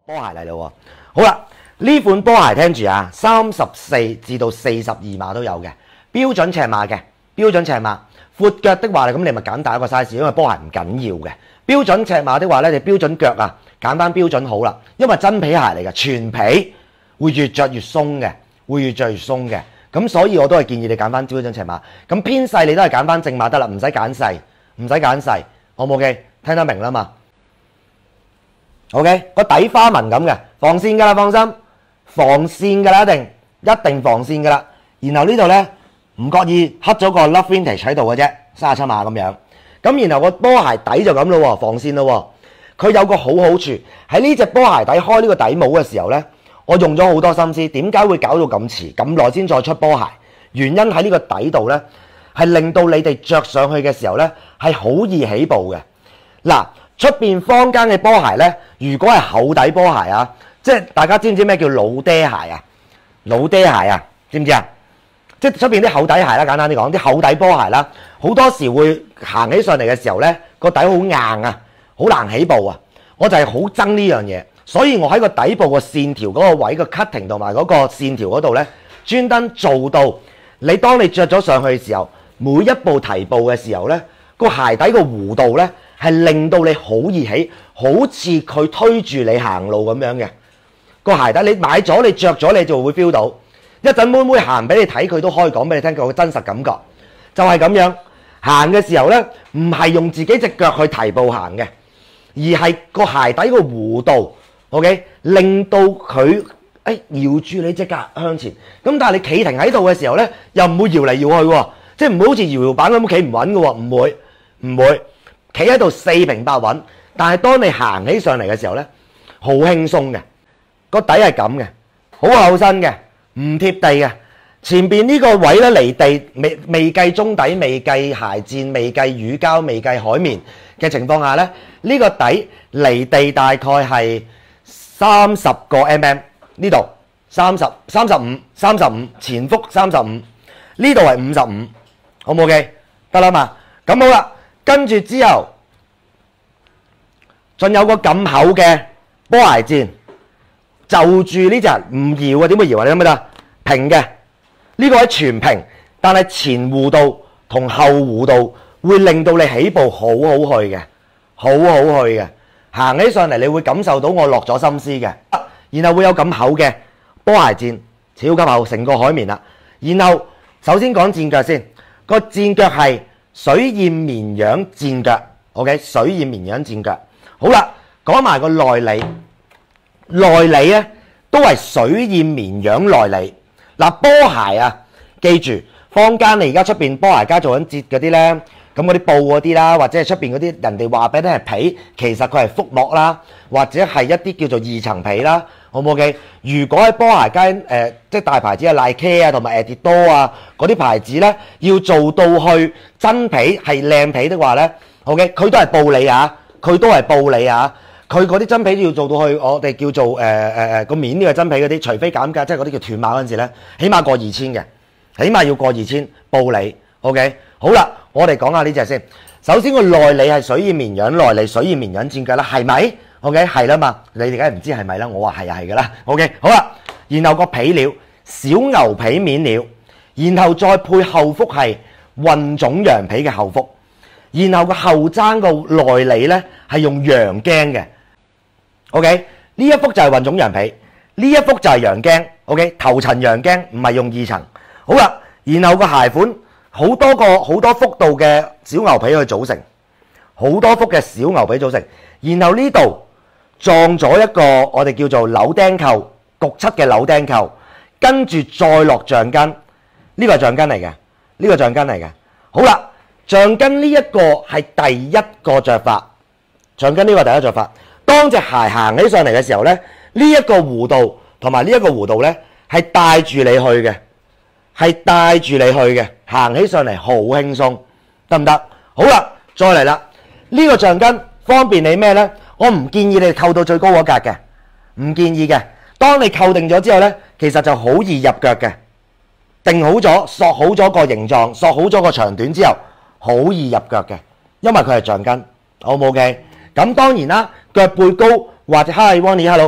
波鞋嚟咯喎。好啦，呢款波鞋聽住啊，34至到42碼都有嘅，標準尺碼嘅，標準尺碼。闊腳的話，咁你咪揀大一個 size， 因為波鞋唔緊要嘅。標準尺碼的話咧，你標準腳啊，揀翻標準好啦，因為真皮鞋嚟嘅，全皮會越着越鬆嘅，會越着越鬆嘅。咁所以我都係建議你揀翻標準尺碼。咁偏細你都係揀翻正碼得啦，唔使揀細，唔使揀細。好冇嘅？聽得明啦嘛 ？OK， 個底花紋咁嘅，防線㗎啦，放心，防線㗎啦，一定防線㗎啦。然後呢度咧唔覺意刻咗個 Love Vintage 喺度嘅啫，37碼咁樣。咁然後個波鞋底就咁咯喎，防線咯喎。佢有個好處喺呢隻波鞋底開呢個底帽嘅時候咧，我用咗好多心思，點解會搞到咁遲咁耐先再出波鞋？原因喺呢個底度咧，係令到你哋着上去嘅時候咧係好易起步嘅。嗱，出邊坊間嘅波鞋咧，如果係厚底波鞋啊，即係大家知唔知咩叫老爹鞋啊？老爹鞋啊，知唔知啊？即係出邊啲厚底鞋啦，簡單啲講，啲厚底波鞋啦，好多時會行起上嚟嘅時候咧，個底好硬啊，好難起步啊。我就係好憎呢樣嘢，所以我喺個底部個線條嗰個位個 cutting 同埋嗰個線條嗰度咧，專登做到你當你着咗上去嘅時候，每一步提步嘅時候咧，個鞋底個弧度咧係令到你好易起，好似佢推住你行路咁樣嘅個鞋底。你買咗你着咗你就會 feel 到。一陣妹妹行俾你睇，佢都可以講俾你聽佢個真實感覺，就係咁樣行嘅時候呢，唔係用自己隻腳去提步行嘅，而係個鞋底個弧度 ，OK， 令到佢搖住你隻腳向前。咁但係你企停喺度嘅時候呢，又唔會搖嚟搖去喎，即係唔會好似搖搖板咁企唔穩嘅喎，唔會，企喺度四平八穩。但係當你行起上嚟嘅時候呢，好輕鬆嘅，個底係咁嘅，好厚身嘅。唔貼地嘅，前邊呢個位咧離地未計中底，未計鞋墊，未計乳膠，未計海綿嘅情況下咧，呢個底離地大概係30個 mm， 呢度35，前幅35，呢度係55，好唔 OK？ 得啦嘛，咁好啦，跟住之後仲有個咁厚嘅波鞋墊。就住呢隻唔搖啊，點會搖啊？你諗唔諗平嘅呢個係全平，但係前弧度同後弧度會令到你起步好好去嘅，好好去嘅。行起上嚟你會感受到我落咗心思嘅。然後會有咁厚嘅波鞋墊，超級厚，成個海綿啦。然後首先講墊腳先，個墊腳係水艷綿羊墊腳 ，OK， 水艷綿羊墊腳。好啦，講埋個內裏。內裏咧都係水艷綿羊內裏。嗱，波鞋啊，記住坊間你而家出邊波鞋街做緊折嗰啲咧，咁嗰啲布嗰啲啦，或者係出邊嗰啲人哋話俾你係皮，其實佢係覆膜啦，或者係一啲叫做2層皮啦，好唔好嘅？如果喺波鞋街即係大牌子啊 Nike 啊同埋 Adidas 啊嗰啲牌子咧，要做到去真皮係靚皮的話咧 ，OK， 佢都係布你啊，佢都係布你啊。佢嗰啲真皮都要做到去，我哋叫做個面呢個真皮嗰啲，除非減價，即係嗰啲叫斷碼嗰陣時咧，起碼過2000嘅，起碼要過2000布你 ，OK， 好啦，我哋講下呢隻先。首先個內裏係水艷綿羊，內裏水艷綿羊墊腳啦，係咪 ？OK， 係啦嘛，你哋梗係唔知係咪啦，我話係係㗎啦 ，OK， 好啦，然後個皮料小牛皮面料，然後再配後幅係混種羊皮嘅後幅，然後個後踭個內裏咧係用羊頸嘅。OK， 呢一幅就係混種羊皮，呢一幅就係羊頸。OK， 頭層羊頸唔係用2層。好啦，然後個鞋款好多幅度嘅小牛皮去組成，好多幅嘅小牛皮組成。然後呢度撞咗一個我哋叫做扭釘扣，焗漆嘅扭釘扣，跟住再落橡筋。呢個係橡筋嚟嘅，呢個橡筋嚟嘅。好啦，橡筋呢一個係第一個着法，橡筋呢個第一着法。當隻鞋行起上嚟嘅時候咧，呢一個弧度同埋呢一個弧度咧係帶住你去嘅，係帶住你去嘅，行起上嚟好輕鬆，得唔得？好啦，再嚟啦，呢個橡筋方便你咩咧？我唔建議你扣到最高嗰格嘅，唔建議嘅。當你扣定咗之後咧，其實就好易入腳嘅，定好咗，索好咗個形狀，索好咗個長短之後，好易入腳嘅，因為佢係橡筋，好唔 OK？咁當然啦，腳背高或者Hi Ronnie Hello，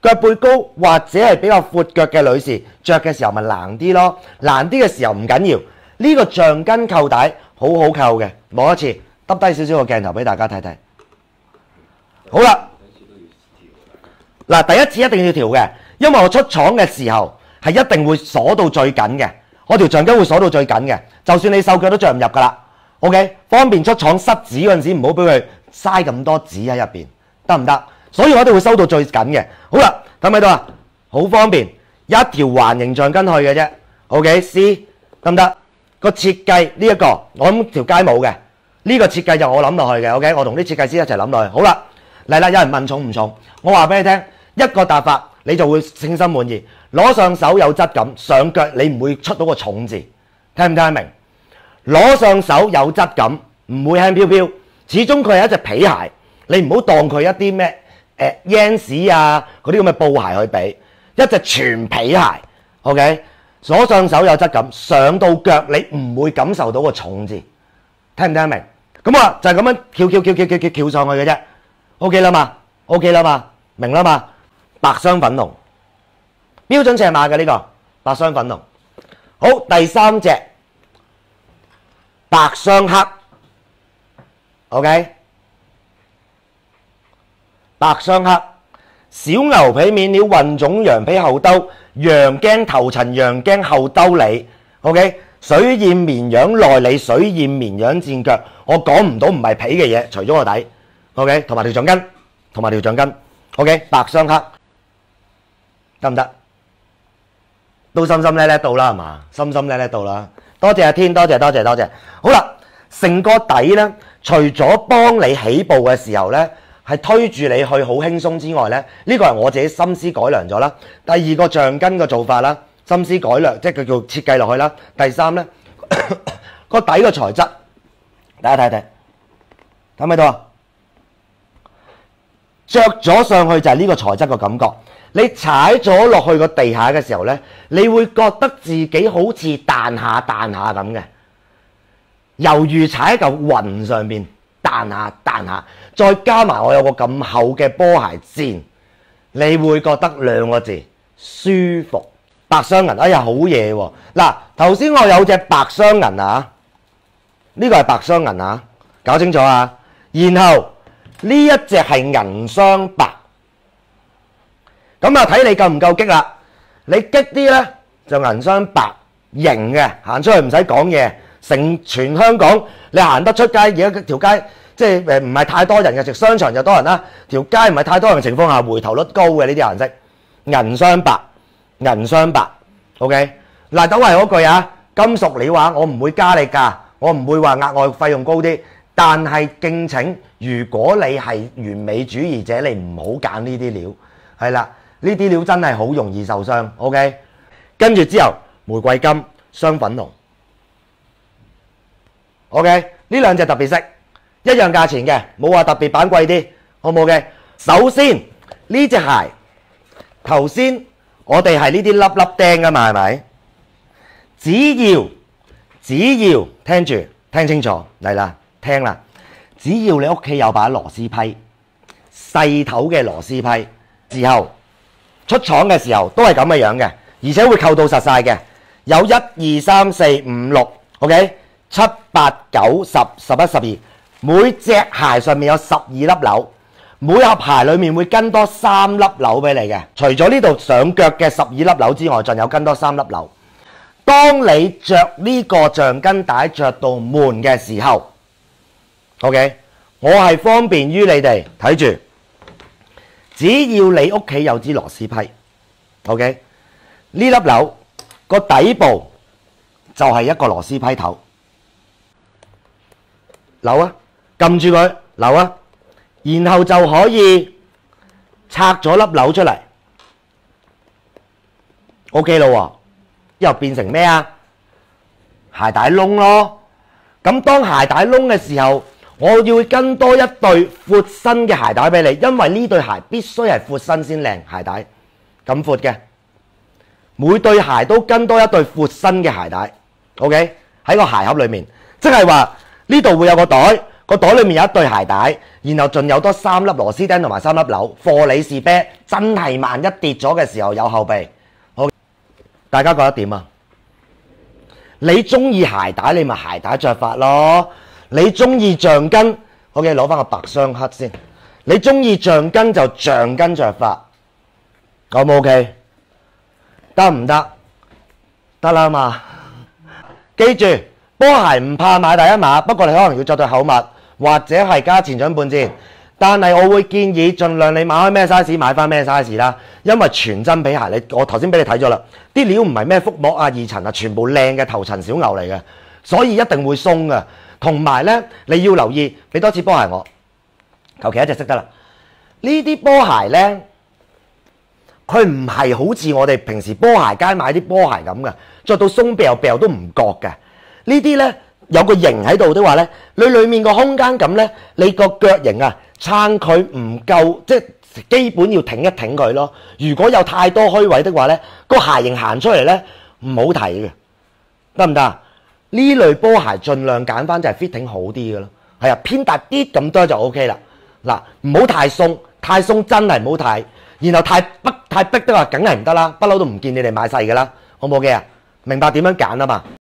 腳背高或者係比較闊腳嘅女士着嘅時候咪難啲咯，難啲嘅時候唔緊要，呢個橡筋扣帶好好扣嘅，摸一次，耷低少少個鏡頭俾大家睇睇。好啦，嗱，第一次一定要調嘅，因為我出廠嘅時候係一定會鎖到最緊嘅，我條橡筋會鎖到最緊嘅，就算你瘦腳都着唔入噶啦。OK， 方便出廠塞紙嗰陣時唔好俾佢嘥咁多紙喺入邊，得唔得？所以我哋會收到最緊嘅。好啦，睇唔睇到啊？好方便，一條環形橡筋去嘅啫。OK，C 得唔得？個設計呢一個，我諗條街冇嘅，呢個設計就我諗落去嘅。OK， 我同啲設計師一齊諗落去。好啦，嚟啦，有人問重唔重？我話俾你聽，一個搭法你就會稱心滿意，攞上手有質感，上腳你唔會出到個重字，聽唔聽得明？攞上手有質感，唔會輕飄飄，始終佢係一隻皮鞋，你唔好當佢一啲咩Yans 啊嗰啲咁嘅布鞋去比，一隻全皮鞋 ，OK， 攞上手有質感，上到腳你唔會感受到個重字，聽唔聽得明？咁啊就係咁樣翹上去嘅啫 ，OK 啦嘛 ，OK 啦嘛，明啦嘛，白雙粉紅，標準尺碼嘅呢個白雙粉紅，好，第三隻。白雙黑 ，OK， 白雙黑，小牛皮面料混種羊皮後兜，羊頸頭層，羊頸後兜裏 ，OK， 水燕綿羊內裏，水燕綿羊戰腳，我講唔到唔係皮嘅嘢，除咗個底 ，OK， 同埋條橡筋，OK， 白雙黑，得唔得？都心心叻叻到啦，係嘛？心心叻叻到啦。多謝阿天，多謝。好啦，成個底咧，除咗幫你起步嘅時候咧，係推住你去好輕鬆之外咧，呢個係我自己心思改良咗啦。第二個橡筋嘅做法啦，心思改良，即係佢叫設計落去啦。第三咧，個底嘅材質，大家睇睇，睇唔睇到啊？着咗上去就係呢個材質嘅感覺。你踩咗落去個地下嘅時候呢，你會覺得自己好似彈下咁嘅，猶如踩喺嚿雲上面彈下，再加埋我有個咁厚嘅波鞋墊，你會覺得兩個字舒服。白雙銀，哎呀好嘢喎！嗱，頭先我有隻白雙銀啊，呢個係白雙銀啊，搞清楚啊。然後呢一隻係銀雙白。咁啊，睇你夠唔夠激啦！你激啲呢，就銀雙白型嘅，行出去唔使講嘢，成全香港你行得出街，而家條街即係唔係太多人嘅，直商場就多人啦。條街唔係太多人嘅情況下，回頭率高嘅呢啲顏色，銀雙白 ，OK。嗱，都係嗰句啊，金屬料話我唔會加你價，我唔會話額外費用高啲，但係敬請，如果你係完美主義者，你唔好揀呢啲料，係啦。呢啲料真係好容易受傷 ，OK。跟住之後玫瑰金雙粉紅 ，OK。呢兩隻特別色，一樣價錢嘅，冇話特別版貴啲，好唔好嘅？首先呢隻鞋，頭先我哋係呢啲粒粒釘噶嘛，係咪？只要聽住，聽清楚嚟啦，聽啦。只要你屋企有把螺絲批，細頭嘅螺絲批之後。出廠嘅時候都係咁嘅樣嘅，而且會扣到實晒嘅。有1、2、3、4、5、6 ，OK， 7、8、9、10、11、12，每隻鞋上面有12粒紐，每盒鞋裏面會跟多3粒紐俾你嘅。除咗呢度上腳嘅12粒紐之外，仲有跟多3粒紐。當你着呢個橡筋帶着到悶嘅時候 ，OK， 我係方便於你哋睇住。只要你屋企有支螺絲批 ，OK， 呢粒紐個底部就係一個螺絲批頭，扭啊，撳住佢，扭啊，然後就可以拆咗粒紐出嚟 ，OK 咯喎，又變成咩啊？鞋帶窿咯。咁當鞋帶窿嘅時候，我要跟多一對闊身嘅鞋帶俾你，因為呢對鞋必須係闊身先靚，鞋帶咁闊嘅，每對鞋都跟多一對闊身嘅鞋帶 ，OK， 喺個鞋盒裏面，即係話呢度會有個袋， 個袋裏面有一對鞋帶，然後仲有多3粒螺絲釘同埋3粒紐，貨你是啤，真係萬一跌咗嘅時候有後備。好，大家覺得點啊？你中意鞋帶你咪鞋帶着法咯，你中意橡筋 ，OK 攞翻個白雙黑先。你中意橡筋就橡筋着法，O 唔 OK？ 得唔得？得啦嘛。記住，波鞋唔怕買第一碼，不過你可能要着對厚襪，或者係加前掌半箭。但係我會建議盡量你買開咩 size 買翻咩 size 啦，因為全真皮鞋我頭先俾你睇咗啦，啲料唔係咩覆膜啊、二層啊，全部靚嘅頭層小牛嚟嘅，所以一定會鬆嘅。同埋呢，你要留意，俾多次波鞋我。求其一隻識得啦。呢啲波鞋呢，佢唔係好似我哋平時波鞋街買啲波鞋咁嘅，着到鬆掉掉都唔覺嘅。呢啲呢，有個型喺度的話呢，你裡面個空間感呢，你個腳型啊撐佢唔夠，即係基本要挺一挺佢咯。如果有太多虛位的話呢，個鞋型行出嚟呢，唔好睇嘅，得唔得啊？呢類波鞋盡量揀翻就係 fitting 好啲嘅咯，係啊，偏大啲咁多就 OK 啦。嗱，唔好太鬆，太鬆真係唔好睇。然後太逼的話，梗係唔得啦，不嬲都唔見你哋買細嘅啦，好唔好嘅啊？明白點樣揀啊嘛？